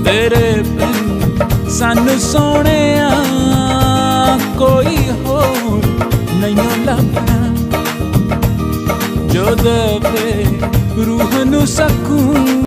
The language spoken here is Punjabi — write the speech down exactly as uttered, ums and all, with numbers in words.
तेरे बिन सानू सोहणिया कोई होर नहीं लभना, जो देवे रूह नू सकून।